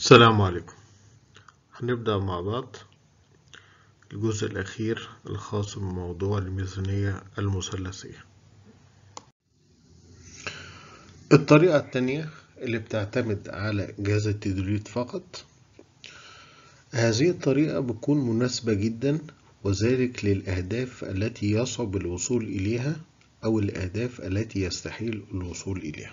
السلام عليكم. هنبدأ مع بعض الجزء الأخير الخاص بموضوع الميزانية المثلثية. الطريقة التانية اللي بتعتمد على جهاز التدريب فقط، هذه الطريقة بتكون مناسبة جدا، وذلك للأهداف التي يصعب الوصول إليها أو الأهداف التي يستحيل الوصول إليها.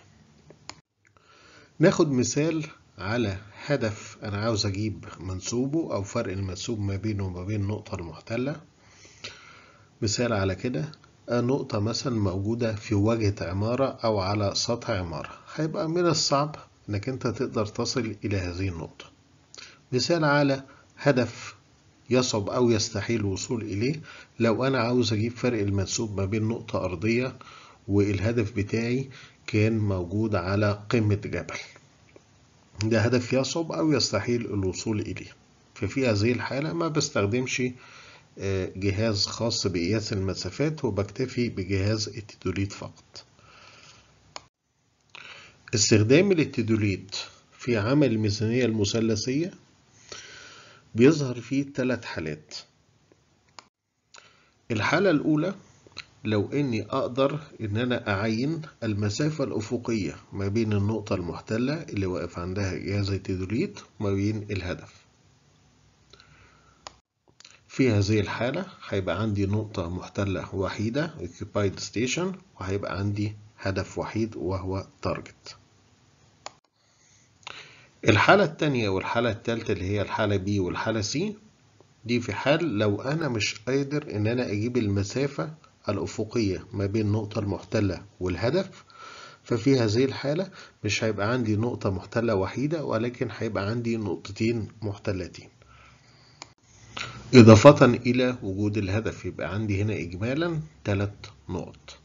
ناخد مثال على هدف أنا عاوز أجيب منسوبه أو فرق المنسوب ما بينه وما بين النقطة المحتلة. مثال على كده، نقطة مثلا موجودة في واجهة عمارة أو على سطح عمارة، هيبقى من الصعب إنك أنت تقدر تصل إلى هذه النقطة. مثال على هدف يصعب أو يستحيل الوصول إليه، لو أنا عاوز أجيب فرق المنسوب ما بين نقطة أرضية والهدف بتاعي كان موجود على قمة جبل، ده هدف يصعب أو يستحيل الوصول إليه. ففي هذه الحالة ما بستخدمش جهاز خاص بقياس المسافات، وبكتفي بجهاز التدوليت فقط. استخدام التدوليت في عمل الميزانية المثلثية بيظهر فيه 3 حالات. الحالة الأولى، لو إني أقدر إن أنا أعين المسافة الأفقية ما بين النقطة المحتلة اللي واقف عندها جهاز التدوليت وما بين الهدف. في هذه الحالة هيبقى عندي نقطة محتلة وحيدة occupied station، وهيبقى عندي هدف وحيد وهو target. الحالة التانية والحالة التالتة اللي هي الحالة B والحالة C، دي في حال لو أنا مش قادر إن أنا أجيب المسافة الأفقية ما بين النقطة المحتلة والهدف. ففي هذه الحالة مش هيبقى عندي نقطة محتلة وحيدة، ولكن هيبقى عندي نقطتين محتلتين، إضافة إلى وجود الهدف. يبقى عندي هنا إجمالا 3 نقط.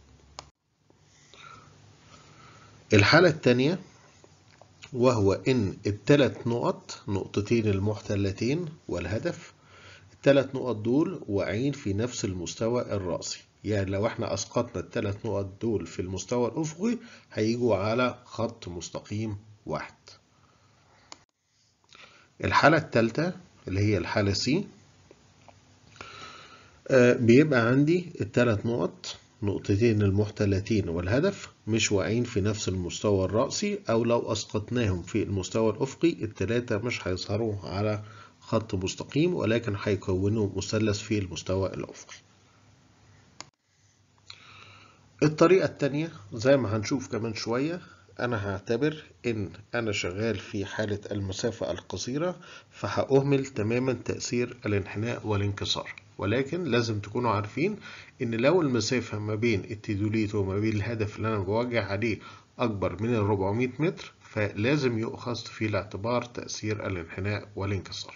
الحالة الثانية وهو إن ال3 نقط، نقطتين المحتلتين والهدف، ال3 نقط دول واقعين في نفس المستوى الرأسي. يعني لو احنا أسقطنا ال3 نقط دول في المستوى الأفقي هيجوا على خط مستقيم واحد. الحالة الثالثة اللي هي الحالة C، بيبقى عندي ال3 نقط، نقطتين المحتلتين والهدف مش واقعين في نفس المستوى الرأسي، أو لو أسقطناهم في المستوى الأفقي ال3 مش هيظهروا على خط مستقيم، ولكن هيكونوا مثلث في المستوى الأفقي. الطريقة التانية زي ما هنشوف كمان شوية، أنا هعتبر إن أنا شغال في حالة المسافة القصيرة، فهأهمل تماما تأثير الانحناء والانكسار. ولكن لازم تكونوا عارفين إن لو المسافة ما بين التدوليت وما بين الهدف اللي أنا بوجه عليه أكبر من 400 متر، فلازم يؤخذ في الاعتبار تأثير الانحناء والانكسار.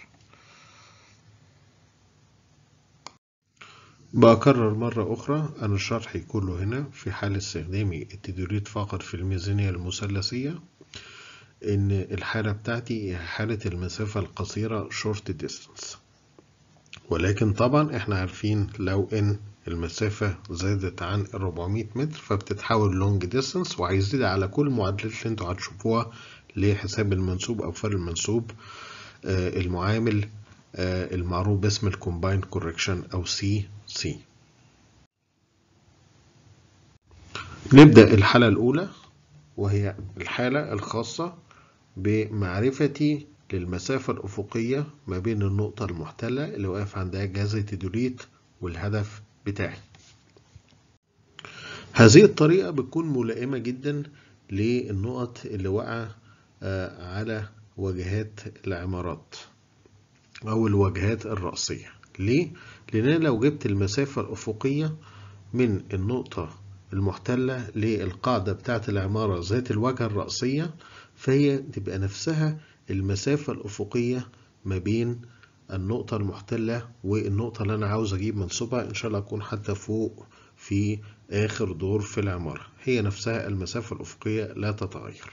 بكرر مرة أخرى أن شرحي كله هنا في حال استخدامي التدوليت فقط في الميزانية المثلثية، إن الحالة بتاعتي هي حالة المسافة القصيرة short distance. ولكن طبعا احنا عارفين لو إن المسافة زادت عن 400 متر فبتتحول long distance، وهيزيد على كل المعادلات اللي انتوا هتشوفوها لحساب المنسوب أو فرق المنسوب، المعامل المعروف باسم الكومبايند كوركشن أو CC. نبدأ الحالة الأولى، وهي الحالة الخاصة بمعرفتي للمسافة الأفقية ما بين النقطة المحتلة اللي واقف عندها جهاز التدوليت والهدف بتاعي. هذه الطريقة بتكون ملائمة جدا للنقط اللي واقعة على واجهات العمارات أو الواجهات الرأسية. ليه؟ لأن لو جبت المسافة الأفقية من النقطة المحتلة للقاعدة بتاعة العمارة ذات الواجهة الرأسية، فهي تبقى نفسها المسافة الأفقية ما بين النقطة المحتلة والنقطة اللي أنا عاوز أجيب منسوبها، إن شاء الله أكون حتى فوق في آخر دور في العمارة، هي نفسها المسافة الأفقية لا تتغير.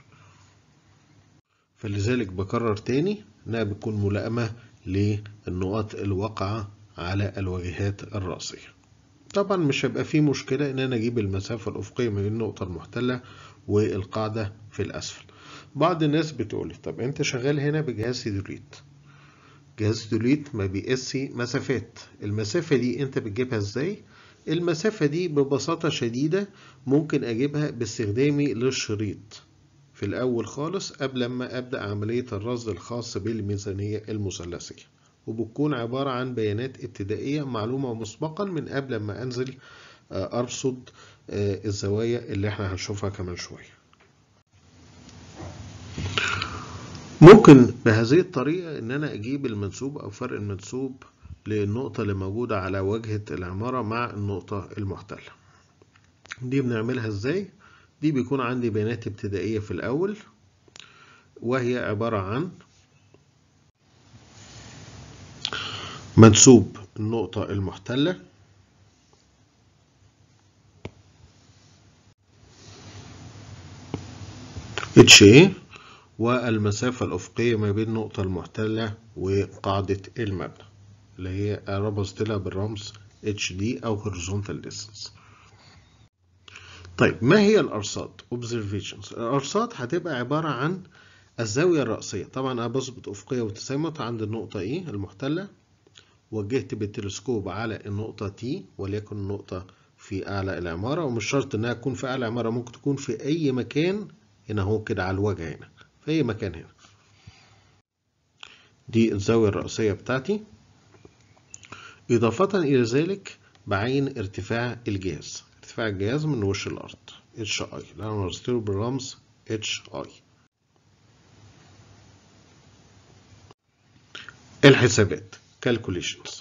فلذلك بكرر تاني إنها بتكون ملائمة للنقط الواقعة على الواجهات الرأسية. طبعا مش هيبقى فيه مشكلة إن أنا أجيب المسافة الأفقية ما بين النقطة المحتلة والقاعدة في الأسفل. بعض الناس بتقول طب انت شغال هنا بجهاز تدوليت، جهاز تدوليت ما بيقيس مسافات، المسافة دي انت بتجيبها ازاي؟ المسافة دي ببساطة شديدة ممكن اجيبها باستخدامي للشريط في الاول خالص قبل ما ابدأ عملية الرصد الخاص بالميزانية المثلثية، وبتكون عبارة عن بيانات ابتدائية معلومة مسبقا من قبل ما انزل ارصد الزوايا اللي احنا هنشوفها كمان شوية. ممكن بهذه الطريقة ان انا اجيب المنسوب او فرق المنسوب للنقطة اللي موجودة على واجهة العمارة مع النقطة المحتلة. دي بنعملها ازاي؟ دي بيكون عندي بيانات ابتدائية في الاول، وهي عبارة عن منسوب النقطة المحتلة HA والمسافة الأفقية ما بين النقطة المحتلة وقاعدة المبنى اللي هي رمزت لها بالرمز HD أو horizontal distance. طيب ما هي الأرصاد؟ observations. الأرصاد هتبقى عبارة عن الزاوية الرأسية. طبعا أنا بظبط أفقية وتزامت عند النقطة E المحتلة، وجهت بالتلسكوب على النقطة T وليكن النقطة في أعلى العمارة، ومش شرط إنها تكون في أعلى العمارة، ممكن تكون في أي مكان هنا هو كده على الوجه، هنا في أي مكان هنا. دي الزاوية الرأسية بتاعتي. إضافة إلى ذلك بعين ارتفاع الجهاز، ارتفاع الجهاز من وش الأرض HI اللي أنا رسمته بالرمز HI. الحسابات calculations.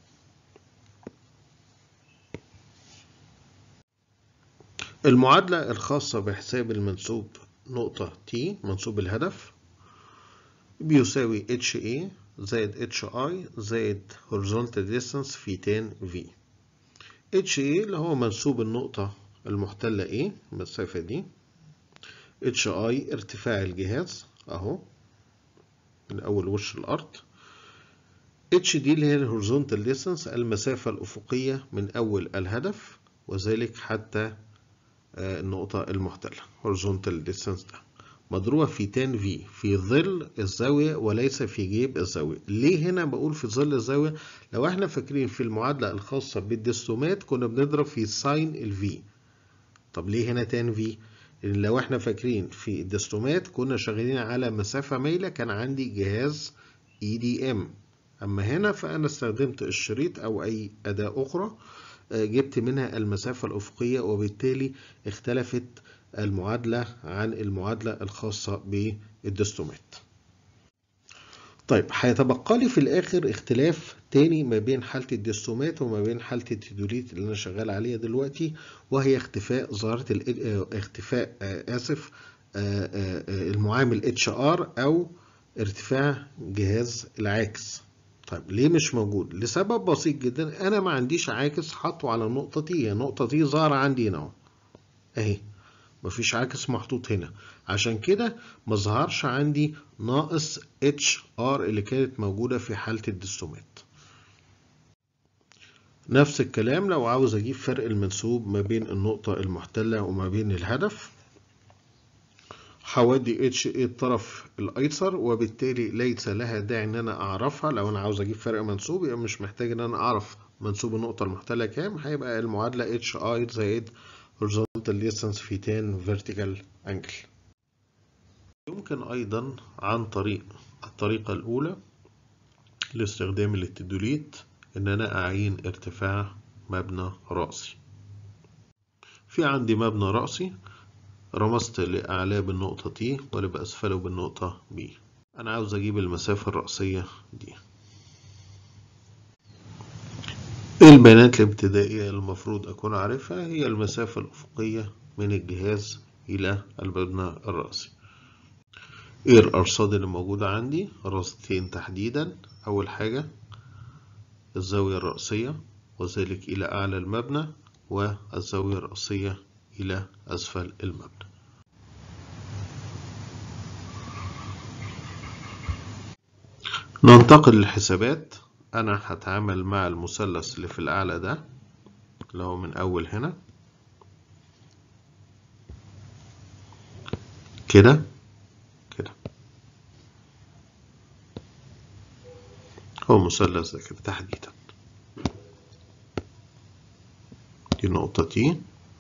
المعادلة الخاصة بحساب المنسوب نقطة T منسوب الهدف بيساوي HA زائد HI زائد horizontal distance في tan V. HA اللي هو منسوب النقطة المحتلة A المسافة دي، HI ارتفاع الجهاز اهو من أول وش الأرض، HD اللي هي الهوريزونتال ديستانس المسافة الأفقية من أول الهدف وذلك حتى النقطة المحتلة هوريزونتال ديستانس ده مضروبة في تان في في ظل الزاوية وليس في جيب الزاوية. ليه هنا بقول في ظل الزاوية؟ لو احنا فاكرين في المعادلة الخاصة بالديستومات كنا بنضرب في ساين الفي. طب ليه هنا تان في؟ لأن لو احنا فاكرين في الديستومات كنا شغالين على مسافة مايلة، كان عندي جهاز EDM. أما هنا فأنا استخدمت الشريط أو أي أداة أخرى جبت منها المسافة الأفقية، وبالتالي اختلفت المعادلة عن المعادلة الخاصة بالديستومات. طيب هيتبقى لي في الآخر اختلاف تاني ما بين حالة الديستومات وما بين حالة التدوليت اللي أنا شغال عليها دلوقتي، وهي اختفاء ظاهرة المعامل HR أو ارتفاع جهاز العاكس. طيب ليه مش موجود؟ لسبب بسيط جدا، انا ما عنديش عاكس حاطه على النقطة تي، النقطة تي ظاهرة عندي هنا اهي، مفيش عاكس محطوط هنا، عشان كده ما ظهرش عندي ناقص HR اللي كانت موجودة في حالة الديستومات. نفس الكلام لو عاوز اجيب فرق المنسوب ما بين النقطة المحتلة وما بين الهدف، هودي HA الطرف الايسر، وبالتالي ليس لها داعي ان انا اعرفها. لو انا عاوز اجيب فرق منسوب يبقى مش محتاج ان انا اعرف منسوب النقطة المحتلة كام، هيبقى المعادلة HI زائد horizontal distance في tan vertical angle. يمكن ايضا عن طريق الطريقة الاولى لاستخدام التدوليت ان انا اعين ارتفاع مبنى رأسي. في عندي مبنى رأسي رمزت لأعلاه بالنقطة T واللي بأسفله بالنقطة B. أنا عاوز أجيب المسافة الرأسية دي. البيانات الابتدائية المفروض أكون عارفها هي المسافة الأفقية من الجهاز إلى المبنى الرأسي. إيه الأرصاد اللي موجودة عندي؟ رصدتين تحديدا. أول حاجة الزاوية الرأسية وذلك إلى أعلى المبنى، والزاوية الرأسية إلى أسفل المبنى. ننتقل للحسابات. أنا هتعامل مع المثلث اللي في الأعلى ده اللي هو من أول هنا كده هو مثلث ده كده تحديدا. دي نقطة تي،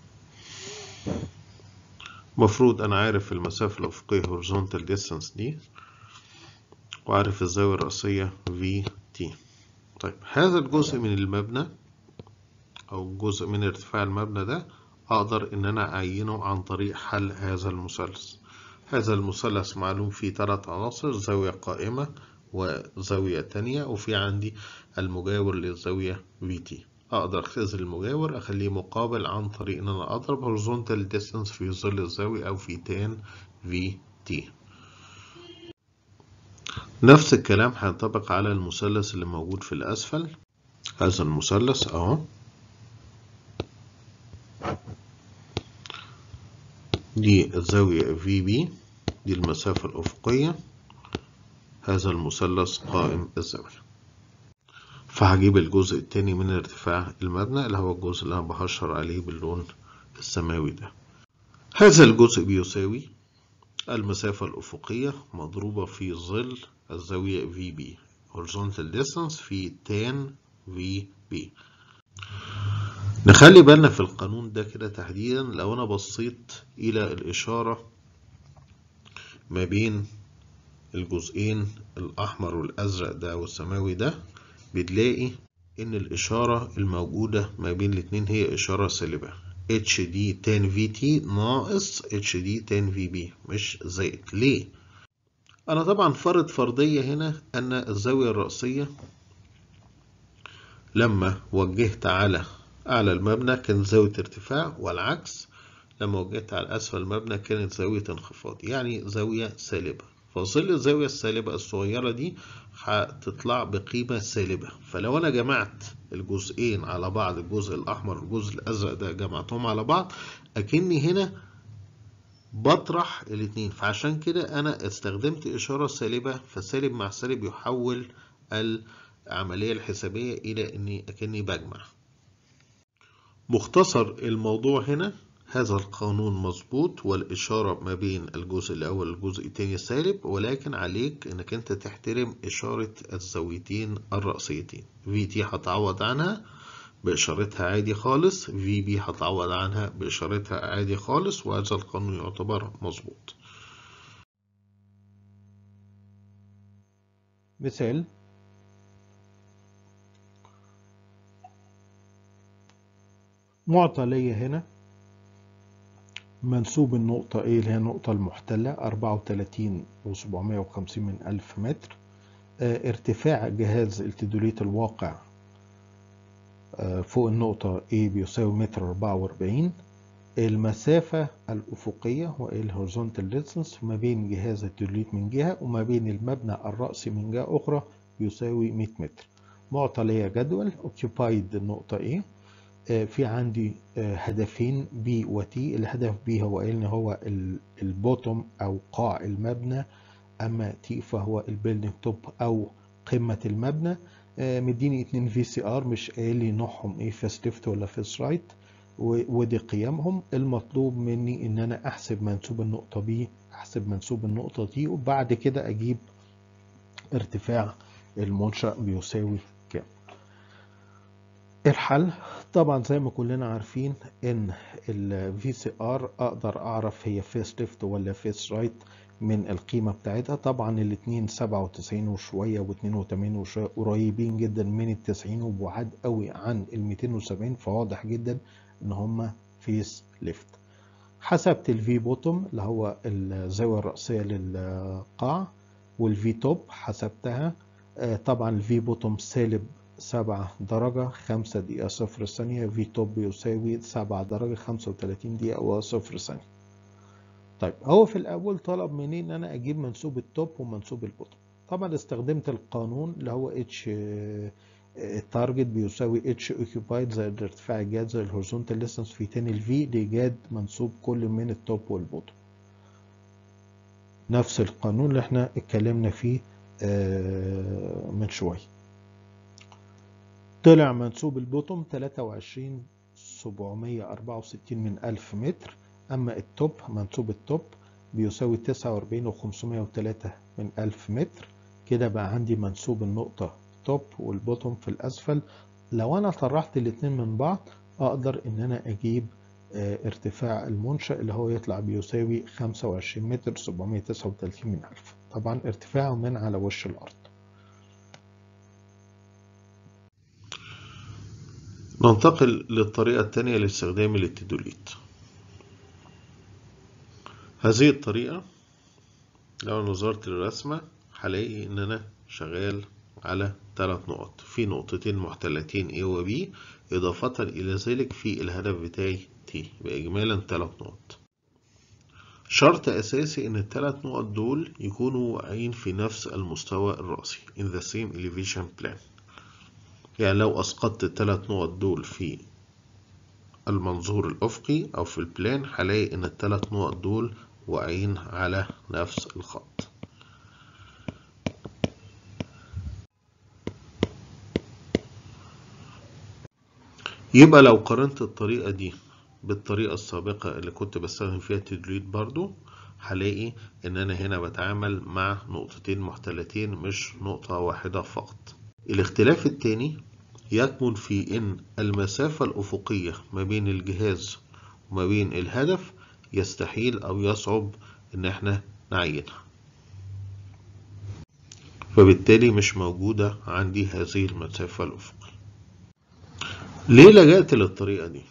مفروض أنا عارف المسافة الأفقية horizontal distance دي، وعارف الزاوية الرأسية VT. طيب هذا الجزء من المبنى أو جزء من ارتفاع المبنى ده أقدر إن أنا أعينه عن طريق حل هذا المثلث. هذا المثلث معلوم فيه 3 عناصر، زاوية قائمة وزاوية تانية، وفي عندي المجاور للزاوية VT. أقدر أختزل المجاور أخليه مقابل عن طريق إن أنا أضرب horizontal distance في ظل الزاوية أو في tan VT. نفس الكلام هينطبق على المثلث اللي موجود في الأسفل. هذا المثلث أهو، دي الزاوية VB، دي المسافة الأفقية، هذا المثلث قائم الزاوية. فهجيب الجزء التاني من ارتفاع المبنى اللي هو الجزء اللي أنا بهشر عليه باللون السماوي ده. هذا الجزء بيساوي المسافة الأفقية مضروبة في ظل الزاوية VB horizontal distance في tan VB. نخلي بالنا في القانون ده كده تحديدا، لو أنا بصيت إلى الإشارة ما بين الجزئين الأحمر والأزرق ده والسماوي ده، بتلاقي إن الإشارة الموجودة ما بين الاتنين هي إشارة سالبة، HD tan VT ناقص HD tan VB، مش زائد. ليه؟ أنا طبعا فرض فرضية هنا أن الزاوية الرأسية لما وجهت على أعلى المبنى كانت زاوية ارتفاع، والعكس لما وجهت على أسفل المبنى كانت زاوية انخفاض، يعني زاوية سالبة. فظل الزاوية السالبة الصغيرة دي هتطلع بقيمة سالبة. فلو أنا جمعت الجزئين على بعض، الجزء الأحمر والجزء الأزرق ده جمعتهم على بعض، أكني هنا بطرح الاتنين. فعشان كده أنا استخدمت إشارة سالبة، فسالب مع سالب يحول العملية الحسابية إلى إني أكني بجمع. مختصر الموضوع هنا، هذا القانون مظبوط، والإشارة ما بين الجزء الأول والجزء الثاني سالب، ولكن عليك إنك أنت تحترم إشارة الزاويتين الرأسيتين. VT هتعوض عنها بإشارتها عادي خالص، VB هتعوض عنها بإشارتها عادي خالص، وهذا القانون يعتبر مظبوط. مثال: معطى ليا هنا منسوب النقطة A اللي هي النقطة المحتلة 34,750 من 1000 متر. ارتفاع جهاز التدوليت الواقع فوق النقطة A بيساوي 1.44 متر. المسافة الأفقية والهوريزونتال ديستانس ما بين جهاز التدوليت من جهة وما بين المبنى الرأسي من جهة أخرى بيساوي 100 متر. معطى ليا جدول occupied النقطة A. في عندي هدفين B و T. الهدف B هو إن هو البوتوم أو قاع المبنى، أما T فهو البيلدينج توب أو قمة المبنى. مديني 2 VCR، مش قايل لي نوعهم إيه، فيس ليفت ولا فيس رايت، ودي قيمهم. المطلوب مني إن أنا أحسب منسوب النقطة B، أحسب منسوب النقطة T، وبعد كده أجيب ارتفاع المنشأ بيساوي كام. الحل طبعا زي ما كلنا عارفين ان ال VCR اقدر اعرف هي فيس ليفت ولا فيس رايت من القيمة بتاعتها. طبعا الاتنين 97 وشوية و82 وشوية، قريبين جدا من ال90 وبعاد قوي عن ال270، فواضح جدا ان هما فيس ليفت. حسبت الفي بوتوم اللي هو الزاوية الرأسية للقاع، والفي توب حسبتها. طبعا الفي بوتوم سالب 7 درجة 5 دقيقة 0 ثانية، في توب يساوي 7 درجة 35 دقيقة و0 ثانية. طيب هو في الأول طلب مني إن أنا أجيب منسوب التوب ومنسوب البوتوم. طبعا استخدمت القانون اللي هو اتش التارجت بيساوي اتش اوكيبايد زائد ارتفاع الجهاز زائد الهوريزونتال ديستانس في تاني الفي لإيجاد منسوب كل من التوب والبوتوم. نفس القانون اللي احنا اتكلمنا فيه من شوية. طلع منسوب البوتوم 23,764 من 1000 متر، أما التوب منسوب التوب بيساوي 49,503 من 1000 متر. كده بقى عندي منسوب النقطة التوب والبوتوم في الأسفل. لو أنا طرحت الاتنين من بعض أقدر إن أنا أجيب ارتفاع المنشأ اللي هو يطلع بيساوي 25 متر 739 من ألف، طبعا ارتفاعه من على وش الأرض. ننتقل للطريقة الثانية لاستخدام الاتدوليت. هذه الطريقة لو نظرت للرسمة هلاقي إن أنا شغال على 3 نقط، في نقطتين محتلتين A و B، إضافة إلى ذلك في الهدف بتاعي T، بإجمالا 3 نقط. شرط أساسي إن ال3 نقط دول يكونوا واقعين في نفس المستوى الرأسي in the same elevation plane. يعني لو أسقطت ال3 نقط دول في المنظور الأفقي أو في البلان هلاقي إن ال3 نقط دول واقعين على نفس الخط. يبقى لو قارنت الطريقة دي بالطريقة السابقة اللي كنت بستخدم فيها التدريج برضو، هلاقي ان انا هنا بتعامل مع نقطتين محتلتين مش نقطة واحدة فقط. الاختلاف التاني يكمن في ان المسافة الافقية ما بين الجهاز وما بين الهدف يستحيل او يصعب ان احنا نعينها، فبالتالي مش موجودة عندي هذه المسافة الافقية. ليه لجأت للطريقة دي؟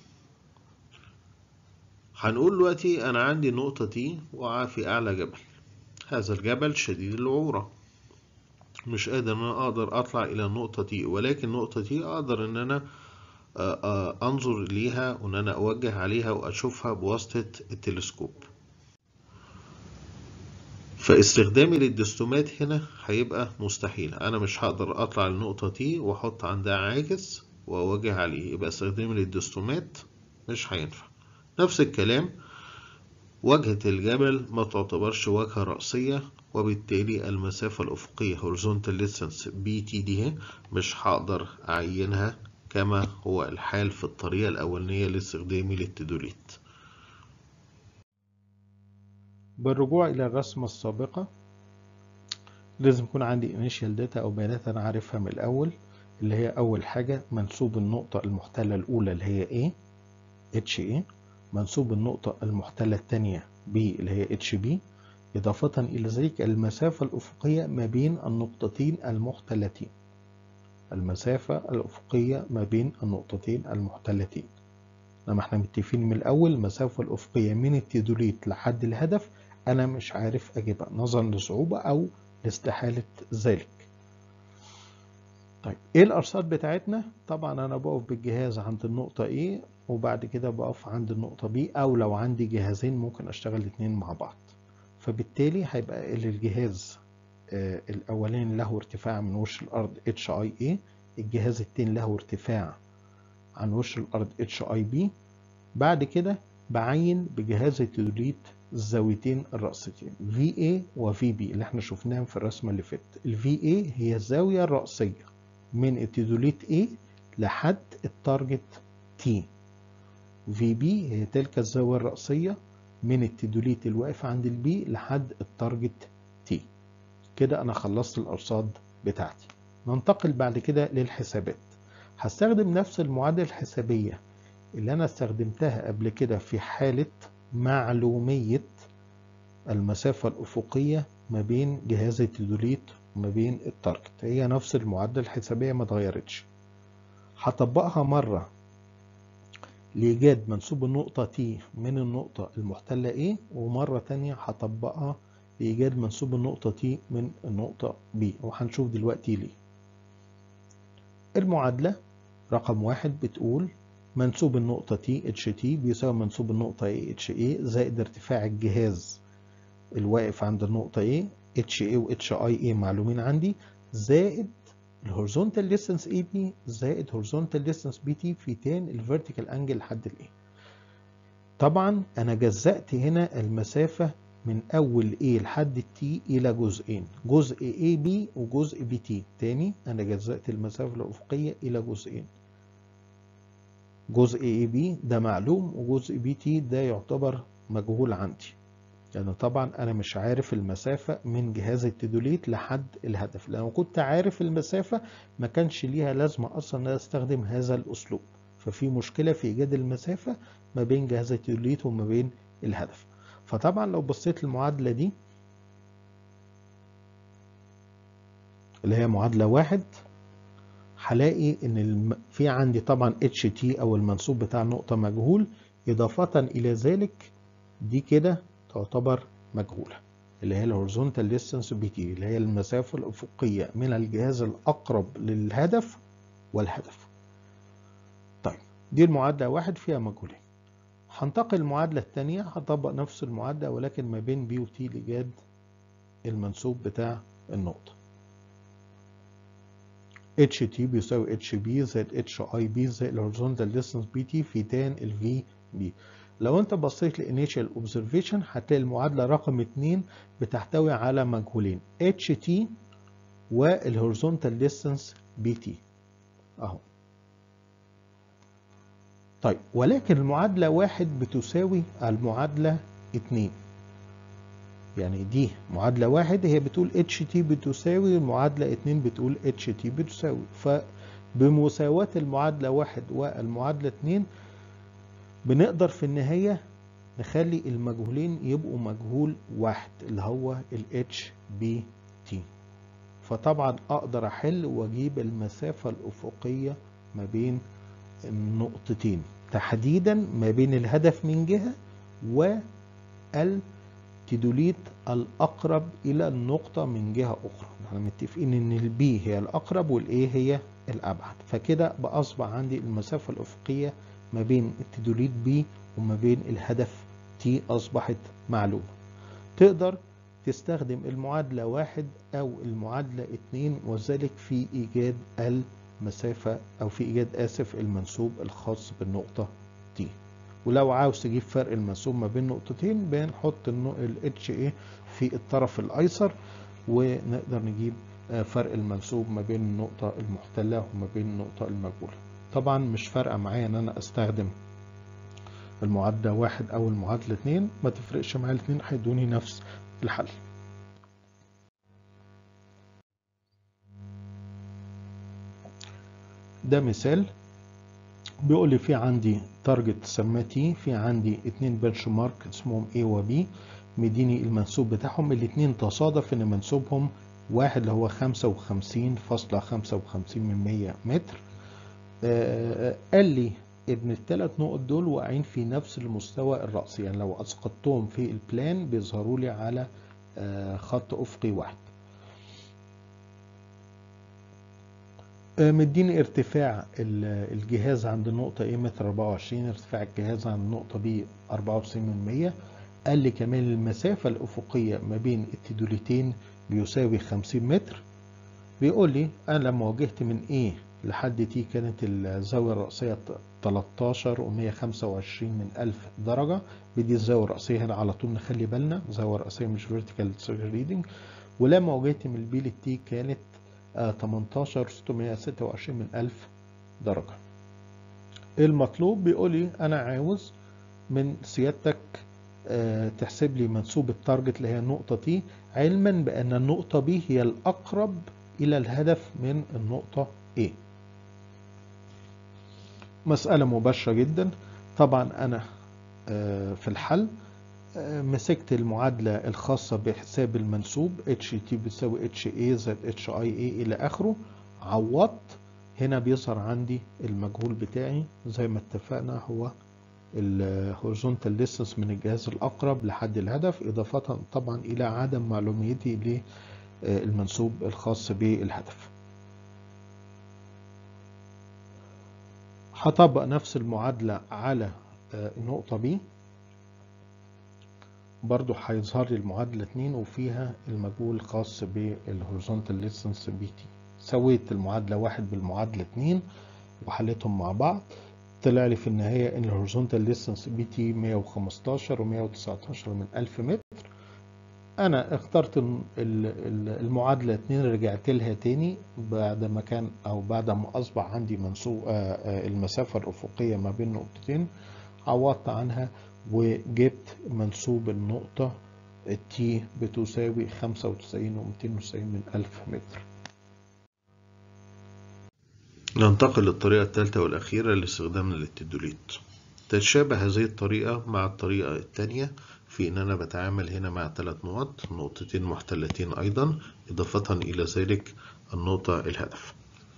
هنقول دلوقتي أنا عندي نقطة تي وقع في أعلى جبل، هذا الجبل شديد الوعورة، مش قادر إن أنا أقدر أطلع إلى النقطة تي، ولكن نقطة تي أقدر إن أنا أنظر ليها وإن أنا أوجه عليها وأشوفها بواسطة التلسكوب. فاستخدامي للدستومات هنا هيبقى مستحيل، أنا مش هقدر أطلع للنقطة تي وأحط عندها عاكس وأوجه عليه، يبقى استخدامي للدستومات مش هينفع. نفس الكلام واجهة الجبل ما تعتبرش واجهة رأسية، وبالتالي المسافة الأفقية horizontal distance BT دي مش هقدر أعينها كما هو الحال في الطريقة الأولانية لاستخدامي للتدوليت. بالرجوع إلى الرسمة السابقة لازم يكون عندي initial data أو بيانات أنا عارفها من الأول، اللي هي أول حاجة منسوب النقطة المحتلة الأولى اللي هي A HA، منسوب النقطة المحتلة الثانية B اللي هي HB، إضافة إلى ذلك المسافة الأفقية ما بين النقطتين المحتلتين. المسافة الأفقية ما بين النقطتين المحتلتين، لما احنا متفقين من الأول المسافة الأفقية من التدوليت لحد الهدف أنا مش عارف أجيبها نظرا لصعوبة أو لاستحالة ذلك. طيب إيه الأرصاد بتاعتنا؟ طبعا أنا بقف بالجهاز عند النقطة A وبعد كده بقف عند النقطة B، أو لو عندي جهازين ممكن أشتغل الاتنين مع بعض. فبالتالي هيبقى الجهاز الأولاني له ارتفاع من وش الأرض HIA، الجهاز التاني له ارتفاع عن وش الأرض HIB. بعد كده بعين بجهاز التدوليت الزاويتين الرأسيتين VA و VB اللي احنا شفناهم في الرسمة اللي فاتت. ال VA هي الزاوية الرأسية من التدوليت A لحد التارجت T. VB هي تلك الزاوية الرأسية من التدوليت الواقف عند البي لحد التارجت T. كده أنا خلصت الأرصاد بتاعتي. ننتقل بعد كده للحسابات. هستخدم نفس المعادلة الحسابية اللي أنا استخدمتها قبل كده في حالة معلومية المسافة الأفقية ما بين جهاز التدوليت وما بين التارجت، هي نفس المعادلة الحسابية ما اتغيرتش. هطبقها مرة لإيجاد منسوب النقطة T من النقطة المحتلة A، ومرة تانية هطبقها لإيجاد منسوب النقطة T من النقطة B، وهنشوف دلوقتي ليه. المعادلة رقم 1 بتقول منسوب النقطة T HT بيساوي منسوب النقطة A HA زائد ارتفاع الجهاز الواقف عند النقطة A HA و HIA معلومين عندي، زائد الهورزونتال ديستانس AB زائد هورزونتال ديستانس BT في تان الفيرتيكال انجل لحد ال A. طبعا انا جزأت هنا المسافة من اول A لحد T الى جزئين، جزء AB وجزء BT. تاني انا جزأت المسافة الافقية الى جزئين، جزء AB ده معلوم وجزء BT ده يعتبر مجهول عندي. يعني طبعا انا مش عارف المسافة من جهاز التدوليت لحد الهدف. لو كنت عارف المسافة ما كانش ليها لازمة اصلا ان انا استخدم هذا الاسلوب. ففي مشكلة في ايجاد المسافة ما بين جهاز التدوليت وما بين الهدف. فطبعا لو بصيت المعادلة دي اللي هي معادلة 1، هلاقي ان في عندي طبعا اتش تي او المنسوب بتاع النقطة مجهول، اضافة الى ذلك دي كده تعتبر مجهولة، اللي هي الهوريزونتال ديستانس بي تي، اللي هي المسافة الأفقية من الجهاز الأقرب للهدف والهدف. طيب دي المعادلة 1 فيها مجهولين. هنتقل المعادلة الثانية، هطبق نفس المعادلة ولكن ما بين بي وتي لإيجاد المنسوب بتاع النقطة. اتش تي بيساوي اتش بي زائد اتش اي بي زائد الهوريزونتال ديستانس بي تي في تان الفي بي. لو انت بصيت لانيشال اوبزرفيشن هتلاقي المعادله رقم 2 بتحتوي على مجهولين اتش تي والهوريزونتال ديستانس بي تي اهو. طيب ولكن المعادله 1 بتساوي المعادله 2. يعني دي معادله 1 هي بتقول اتش تي بتساوي، المعادله 2 بتقول اتش تي بتساوي. فبمساواه المعادله 1 والمعادله 2 بنقدر في النهايه نخلي المجهولين يبقوا مجهول واحد اللي هو ال HBT. فطبعا اقدر احل واجيب المسافة الافقية ما بين النقطتين، تحديدا ما بين الهدف من جهة والتدوليت الاقرب الى النقطة من جهة اخرى. احنا متفقين ان البي هي الاقرب والايه هي الابعد، فكده باصبح عندي المسافة الافقية ما بين التدوليت بي وما بين الهدف تي أصبحت معلومة. تقدر تستخدم المعادلة 1 أو المعادلة 2 وذلك في إيجاد المسافة أو في إيجاد المنسوب الخاص بالنقطة تي. ولو عاوز تجيب فرق المنسوب ما بين نقطتين بنحط ال HA في الطرف الأيسر ونقدر نجيب فرق المنسوب ما بين النقطة المحتلة وما بين النقطة المجهولة. طبعا مش فارقة معايا إن أنا أستخدم المعادلة 1 أو المعادلة 2، ما تفرقش معايا، الاتنين هيدوني نفس الحل. ده مثال بيقول لي في عندي تارجت سماه تي، في عندي 2 بنش مارك اسمهم A و B، مديني المنسوب بتاعهم، الاتنين تصادف ان منسوبهم واحد اللي هو 55.55 متر. قال لي ان الثلاث نقط دول واقعين في نفس المستوى الرأسي، يعني لو اسقطتهم في البلان بيظهروا لي على خط افقي واحد. مديني ارتفاع الجهاز عند النقطة A متر 24، ارتفاع الجهاز عند النقطة B 94%. قال لي كمان المسافة الأفقية ما بين التدوليتين بيساوي 50 متر. بيقول لي أنا لما واجهت من A لحد T كانت الزاوية الرأسية 13.125 درجة، بدي الزاوية الرأسية هنا على طول نخلي بالنا، زاوية رأسية مش فيرتيكال ريدنج. ولما واجهت من البي للتي كانت 18.626 درجة. المطلوب بيقول لي أنا عاوز من سيادتك تحسب لي منسوب التارجت اللي هي النقطة تي، علما بأن النقطة بي هي الأقرب إلى الهدف من النقطة A. مسألة مباشرة جدا. طبعا أنا في الحل مسكت المعادلة الخاصة بحساب المنسوب HT بتساوي HA زائد HIA إلى آخره، عوضت. هنا بيظهر عندي المجهول بتاعي زي ما اتفقنا هو الهوريزونتال ديستانس من الجهاز الأقرب لحد الهدف، إضافة طبعا إلى عدم معلوميتي للمنسوب الخاص بالهدف. هطبق نفس المعادلة على النقطة B، برضو هيظهر لي المعادلة 2 وفيها المجهول الخاص بالهوريزونتال ديستانس بي تي. سويت المعادلة 1 بالمعادلة 2 وحليتهم مع بعض، طلع لي في النهاية ان الهوريزونتال ديستانس بي تي 115 و119 من 1000 متر. انا اخترت المعادلة 2 رجعت لها تاني بعد ما كان او بعد ما اصبح عندي منسوب المسافة الافقية ما بين نقطتين، عوضت عنها وجبت منسوب النقطة تي بتساوي 95.290 من 1000 متر. ننتقل للطريقة الثالثة والأخيرة لاستخدام التدوليت. تتشابه هذه الطريقة مع الطريقة الثانية في أن أنا بتعامل هنا مع 3 نقط، نقطتين محتلتين أيضا، إضافة إلى ذلك النقطة الهدف.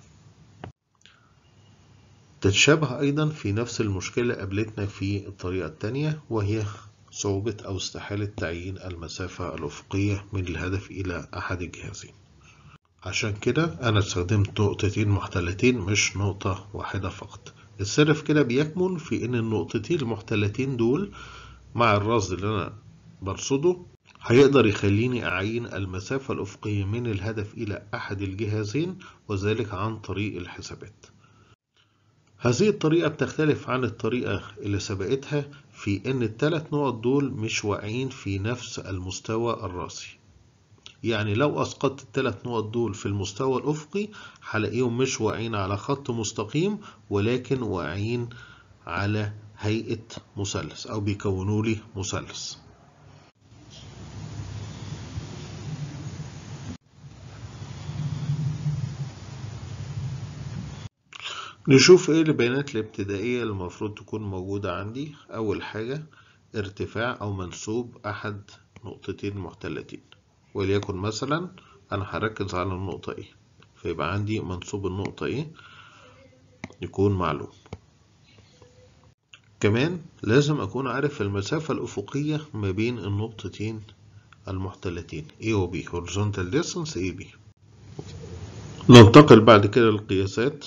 تتشابه أيضا في نفس المشكلة قابلتنا في الطريقة الثانية، وهي صعوبة أو استحالة تعيين المسافة الأفقية من الهدف إلى أحد الجهازين. عشان كده أنا استخدمت نقطتين محتلتين مش نقطة واحدة فقط. السر في كده بيكمن في إن النقطتين المحتلتين دول مع الرصد اللي أنا برصده هيقدر يخليني أعين المسافة الأفقية من الهدف إلى أحد الجهازين، وذلك عن طريق الحسابات. هذه الطريقة بتختلف عن الطريقة اللي سبقتها في إن الثلاث نقط دول مش واقعين في نفس المستوى الرأسي. يعني لو أسقطت الثلاث نقط دول في المستوى الأفقي هلاقيهم مش واقعين على خط مستقيم، ولكن واقعين على هيئة مثلث أو بيكونوا لي مثلث. نشوف ايه البيانات الابتدائية اللي المفروض تكون موجودة عندي. أول حاجة ارتفاع أو منسوب أحد نقطتين محتلتين، وليكن مثلا أنا هركز على النقطة ايه، فيبقى عندي منسوب النقطة ايه يكون معلوم. كمان لازم أكون عارف المسافة الأفقية ما بين النقطتين المحتلتين A و B، horizontal distance AB. ننتقل بعد كده للقياسات.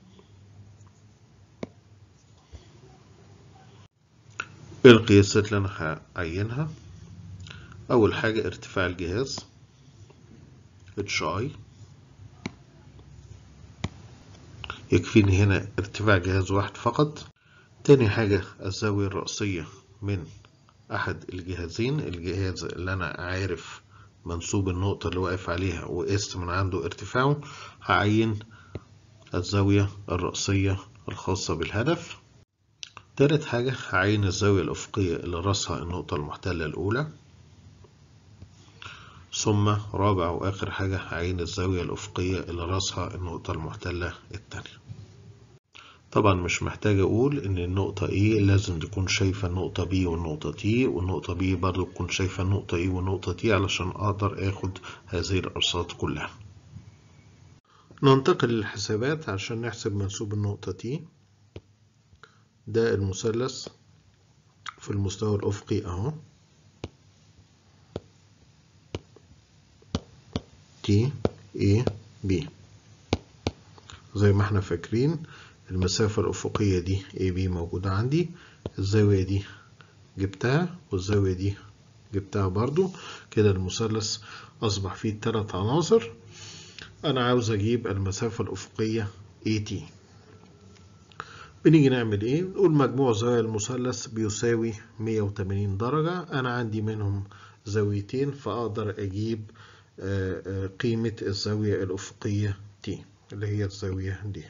ايه القياسات اللي أنا هعينها؟ أول حاجة ارتفاع الجهاز HI، يكفيني هنا ارتفاع جهاز واحد فقط. تاني حاجة الزاوية الرأسية من أحد الجهازين، الجهاز اللي أنا عارف منسوب النقطة اللي واقف عليها وقست من عنده ارتفاعه، هعين الزاوية الرأسية الخاصة بالهدف. تالت حاجة هعين الزاوية الأفقية اللي رأسها النقطة المحتلة الأولى. ثم رابع وآخر حاجة هعين الزاوية الأفقية اللي رأسها النقطة المحتلة الثانية. طبعا مش محتاج أقول إن النقطة A لازم تكون شايفة النقطة B والنقطة T، والنقطة B برضو تكون شايفة النقطة A والنقطة T علشان أقدر آخد هذه الأرصاد كلها. ننتقل للحسابات عشان نحسب منسوب النقطة T. ده المثلث في المستوى الأفقي أهو، T A B. زي ما احنا فاكرين المسافة الأفقية دي AB موجودة عندي، الزاوية دي جبتها والزاوية دي جبتها برضو. كده المثلث أصبح فيه 3 عناصر. أنا عاوز أجيب المسافة الأفقية AT. بنيجي نعمل إيه؟ نقول مجموع زوايا المثلث بيساوي 180 درجة. أنا عندي منهم زاويتين فأقدر أجيب قيمة الزاوية الأفقية T اللي هي الزاوية دي.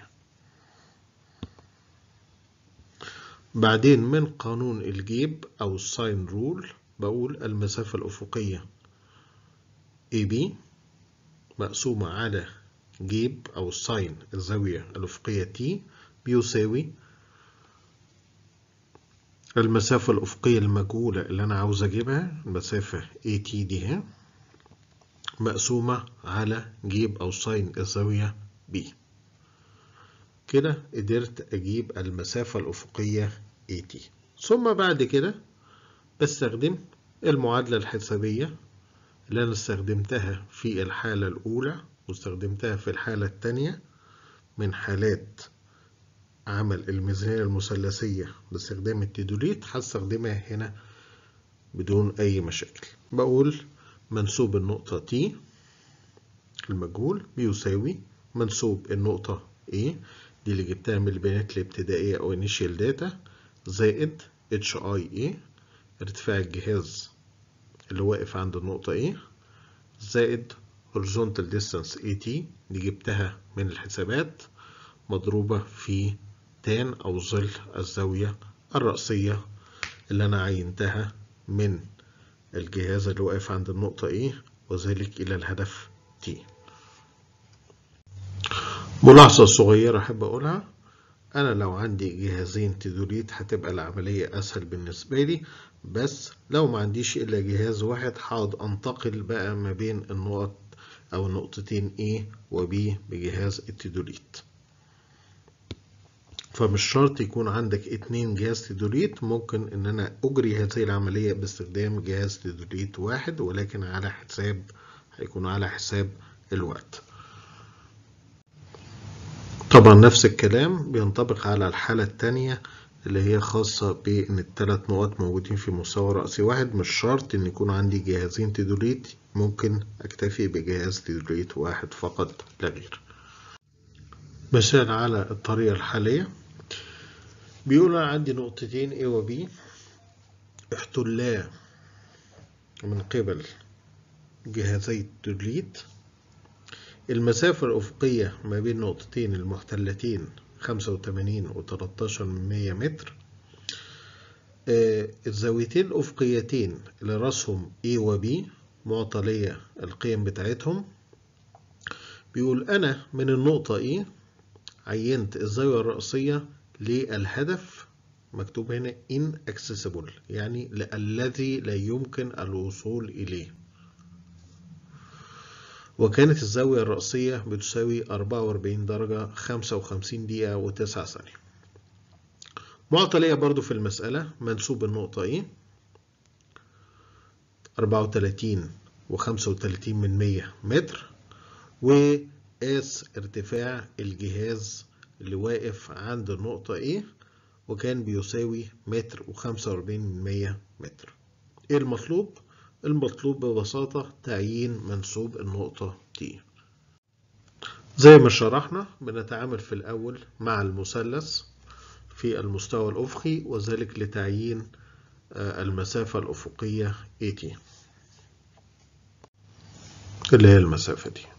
بعدين من قانون الجيب أو الساين رول بقول المسافة الأفقية AB مقسومة على جيب أو الساين الزاوية الأفقية T بيساوي المسافة الأفقية المجهولة اللي أنا عاوز أجيبها، المسافة AT دي مقسومة على جيب أو ساين الزاوية B. كده قدرت أجيب المسافة الأفقية AT. ثم بعد كده بستخدم المعادلة الحسابية اللي أنا استخدمتها في الحالة الأولى واستخدمتها في الحالة الثانية من حالات عمل الميزانية المثلثية باستخدام التدوليت، هستخدمها هنا بدون أي مشاكل. بقول منسوب النقطة T المجهول بيساوي منسوب النقطة A دي اللي جبتها من البيانات الابتدائية أو initial data زائد HIA ارتفاع الجهاز اللي واقف عند النقطة A زائد horizontal distance AT دي جبتها من الحسابات مضروبة في تان أو ظل الزاوية الرأسية اللي أنا عينتها من الجهاز اللي واقف عند النقطة A وذلك إلى الهدف T. ملاحظة صغيرة أحب أقولها، أنا لو عندي جهازين تدوليت هتبقى العملية أسهل بالنسبة لي، بس لو ما عنديش إلا جهاز واحد هقعد أنتقل بقى ما بين النقط أو النقطتين A و B بجهاز التدوليت. فمش شرط يكون عندك 2 جهاز تدوليت، ممكن إن أنا أجري هذه العملية باستخدام جهاز تدوليت واحد، ولكن هيكون على حساب الوقت. طبعا نفس الكلام بينطبق على الحالة التانية اللي هي خاصة بإن ال3 نقط موجودين في مستوى رأسي واحد. مش شرط إن يكون عندي جهازين تدوليت، ممكن أكتفي بجهاز تدوليت واحد فقط لا غير. مثال على الطريقة الحالية، بيقول أنا عندي نقطتين A و B احتلا من قبل جهازي التدوليت. المسافة الأفقية ما بين نقطتين المحتلتين 85 و 13 متر. الزاويتين الأفقيتين اللي رأسهم A و B معطلية القيم بتاعتهم. بيقول أنا من النقطة E عينت الزاوية الرأسية للهدف، مكتوب هنا inaccessible يعني الذي لا يمكن الوصول إليه، وكانت الزاوية الرأسية بتساوي 44 درجة 55 دقيقة و9 ثانية. معطلية برضو في المسألة، منسوب النقطة E 34 و35 متر، وقاس ارتفاع الجهاز اللي واقف عند النقطة E وكان بيساوي 1.45 متر. ايه المطلوب؟ المطلوب ببساطة تعيين منسوب النقطة T. زي ما شرحنا بنتعامل في الأول مع المثلث في المستوى الأفقي، وذلك لتعيين المسافة الأفقية AT اللي هي المسافة دي.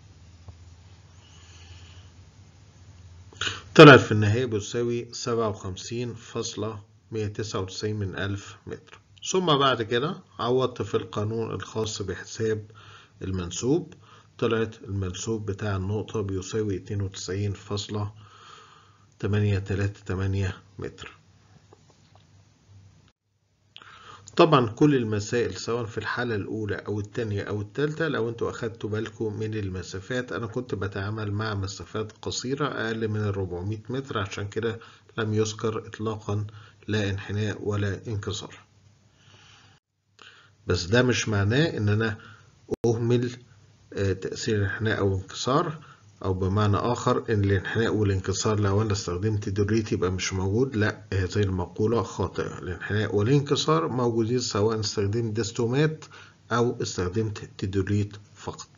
طلعت في النهاية بتساوي 57.199 متر. ثم بعد كده عوضت في القانون الخاص بحساب المنسوب، طلعت المنسوب بتاع النقطة بيساوي 92.838 متر. طبعا كل المسائل سواء في الحالة الأولى أو الثانية أو الثالثة، لو انتوا أخدتوا بالكم من المسافات، أنا كنت بتعامل مع مسافات قصيرة أقل من 400 متر، عشان كده لم يذكر إطلاقا لا انحناء ولا انكسار. بس ده مش معناه إن أنا أهمل تأثير الانحناء أو الانكسار، أو بمعنى آخر إن الانحناء والانكسار لو أنا استخدمت تدوليت يبقى مش موجود. لا، هذه المقولة خاطئة. الانحناء والانكسار موجودين سواء استخدمت ديستومات أو استخدمت تدوليت فقط.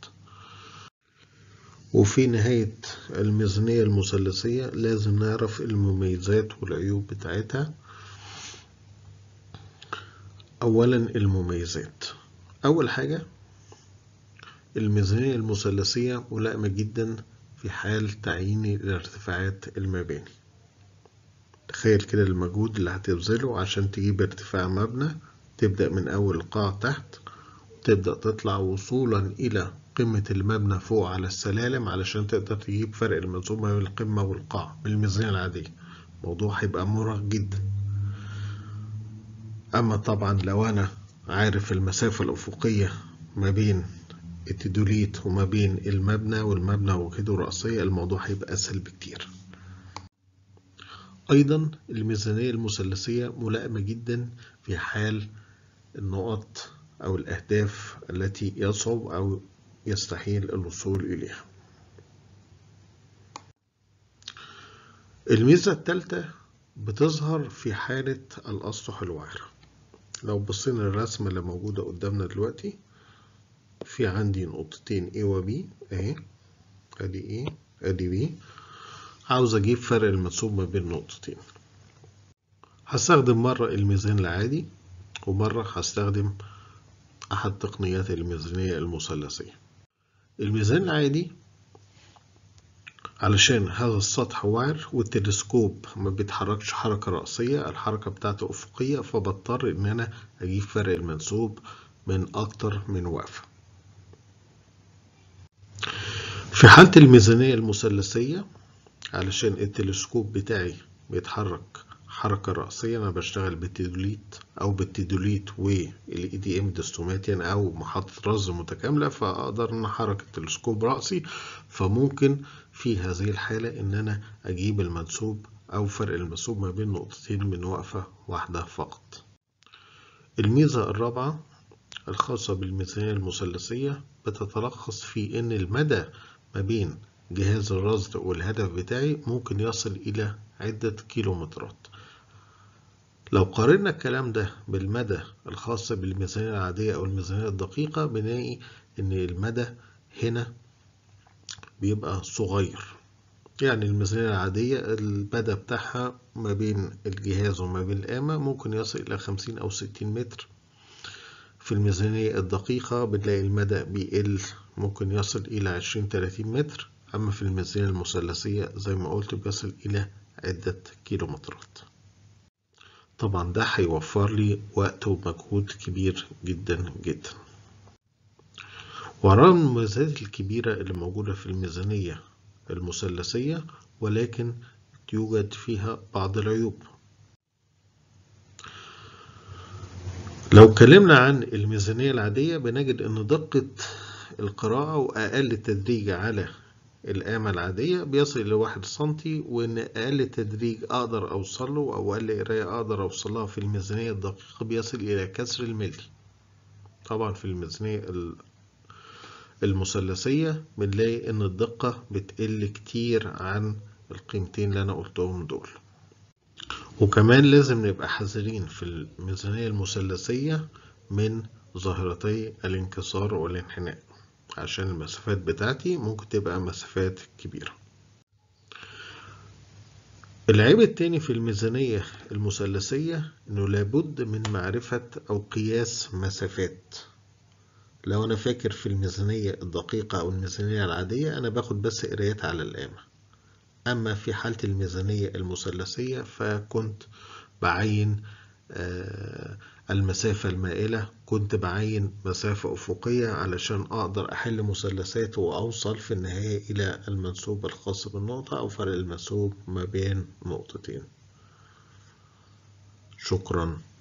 وفي نهاية الميزانية المثلثية لازم نعرف المميزات والعيوب بتاعتها. أولا المميزات، أول حاجة الميزانية المثلثية ملائمة جدا في حال تعيين الارتفاعات المباني. تخيل كده المجهود اللي هتبذله عشان تجيب ارتفاع مبنى، تبدأ من أول القاع تحت وتبدأ تطلع وصولا إلى قمة المبنى فوق على السلالم علشان تقدر تجيب فرق المنسوب بين القمة والقاع بالميزانية العادية. الموضوع هيبقى مرهق جدا. أما طبعا لو أنا عارف المسافة الأفقية ما بين التدوليت وما بين المبنى والمبنى وكده رأسية، الموضوع هيبقى أسهل بكتير. أيضا الميزانية المثلثية ملائمة جدا في حال النقط أو الأهداف التي يصعب أو يستحيل الوصول إليها. الميزة الثالثة بتظهر في حالة الأسطح الوعرة. لو بصينا الرسمة اللي موجودة قدامنا دلوقتي، في عندي نقطتين A و B اهي، ادي A ادي B، عاوز اجيب فرق المنسوب ما بين نقطتين. هستخدم مرة الميزان العادي ومرة هستخدم احد تقنيات الميزانية المثلثية. الميزان العادي علشان هذا السطح وعر والتلسكوب ما بيتحركش حركة رأسية، الحركة بتاعته أفقية، فبضطر ان انا اجيب فرق المنسوب من أكتر من وقفة. في حالة الميزانية المثلثية، علشان التلسكوب بتاعي بيتحرك حركة رأسية، أنا بشتغل بالتيدوليت أو بالتيدوليت والإي ام دستوماتيان أو محطة رصد متكاملة، فأقدر أن أحرك التلسكوب رأسي. فممكن في هذه الحالة إن أنا أجيب المنسوب أو فرق المنسوب ما بين نقطتين من وقفة واحدة فقط. الميزة الرابعة الخاصة بالميزانية المثلثية بتتلخص في إن المدى ما بين جهاز الرصد والهدف بتاعي ممكن يصل إلى عدة كيلومترات. لو قارنا الكلام ده بالمدى الخاص بالميزانية العادية أو الميزانية الدقيقة، بنلاقي إن المدى هنا بيبقى صغير. يعني الميزانية العادية المدى بتاعها ما بين الجهاز وما بين القامة ممكن يصل إلى 50 أو 60 متر. في الميزانية الدقيقة بنلاقي المدى بيقل، ممكن يصل إلى 20-30 متر. أما في الميزانية المثلثية زي ما قلت بيصل إلى عدة كيلومترات. طبعا ده هيوفر لي وقت ومجهود كبير جدا جدا. ورغم المميزات الكبيرة اللي موجودة في الميزانية المثلثية، ولكن يوجد فيها بعض العيوب. لو اتكلمنا عن الميزانية العادية بنجد ان دقة القراءة واقل تدريج على القامة العادية بيصل الى 1 سنتي، وان اقل تدريج اقدر اوصله او اقل قراية اقدر اوصلها في الميزانية الدقيقة بيصل الى كسر الملي. طبعا في الميزانية المثلثية بنلاقي ان الدقة بتقل كتير عن القيمتين اللي انا قلتهم دول. وكمان لازم نبقى حذرين في الميزانية المثلثية من ظاهرتي الانكسار والانحناء، عشان المسافات بتاعتي ممكن تبقى مسافات كبيرة. العيب التاني في الميزانية المثلثية انه لابد من معرفة او قياس مسافات. لو انا فاكر في الميزانية الدقيقة او الميزانية العادية انا باخد بس قرايات على القامة، اما في حالة الميزانية المثلثية فكنت بعين المسافة المائلة، كنت بعين مسافة أفقية علشان أقدر أحل مثلثات وأوصل في النهاية إلى المنسوب الخاص بالنقطة أو فرق المنسوب ما بين نقطتين. شكرا.